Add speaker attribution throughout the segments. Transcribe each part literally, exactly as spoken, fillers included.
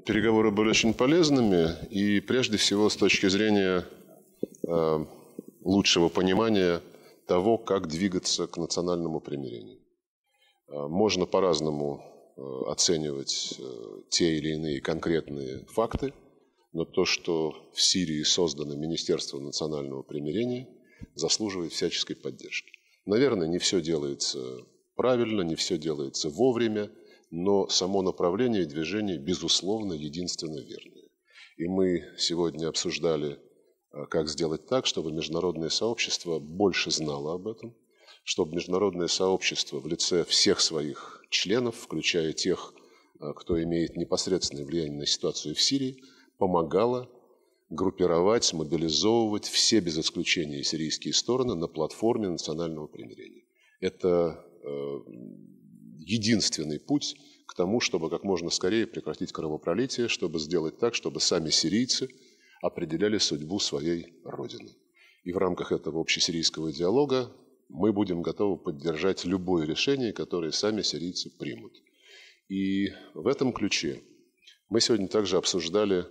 Speaker 1: Переговоры были очень полезными, и прежде всего с точки зрения э, лучшего понимания того, как двигаться к национальному примирению. Э, можно по-разному э, оценивать э, те или иные конкретные факты, но то, что в Сирии создано Министерство национального примирения, заслуживает всяческой поддержки. Наверное, не все делается правильно, не все делается вовремя, но само направление движения, безусловно, единственно верное. И мы сегодня обсуждали, как сделать так, чтобы международное сообщество больше знало об этом, чтобы международное сообщество в лице всех своих членов, включая тех, кто имеет непосредственное влияние на ситуацию в Сирии, помогало группировать, мобилизовывать все без исключения сирийские стороны на платформе национального примирения. Это э, единственный путь к тому, чтобы как можно скорее прекратить кровопролитие, чтобы сделать так, чтобы сами сирийцы определяли судьбу своей родины. И в рамках этого общесирийского диалога мы будем готовы поддержать любое решение, которое сами сирийцы примут. И в этом ключе мы сегодня также обсуждали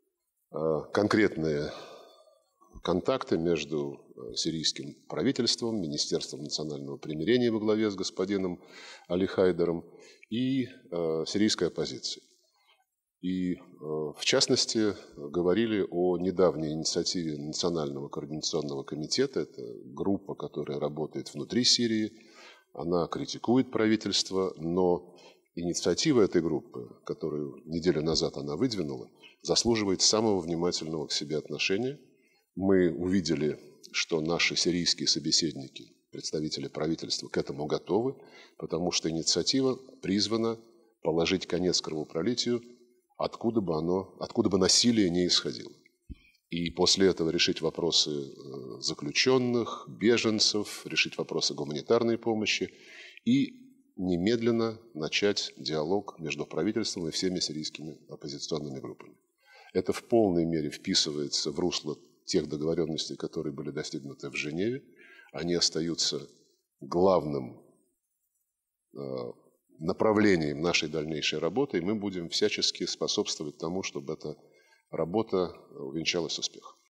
Speaker 1: конкретные контакты между сирийским правительством, Министерством национального примирения во главе с господином Али Хайдаром и э, сирийской оппозицией. И, э, в частности, говорили о недавней инициативе Национального координационного комитета. Это группа, которая работает внутри Сирии. Она критикует правительство, но инициатива этой группы, которую неделю назад она выдвинула, заслуживает самого внимательного к себе отношения. Мы увидели, что наши сирийские собеседники, представители правительства, к этому готовы, потому что инициатива призвана положить конец кровопролитию, откуда бы, оно, откуда бы насилие не исходило. И после этого решить вопросы заключенных, беженцев, решить вопросы гуманитарной помощи и немедленно начать диалог между правительством и всеми сирийскими оппозиционными группами. Это в полной мере вписывается в русло тех договоренностей, которые были достигнуты в Женеве. Они остаются главным э, направлением нашей дальнейшей работы, и мы будем всячески способствовать тому, чтобы эта работа увенчалась успехом.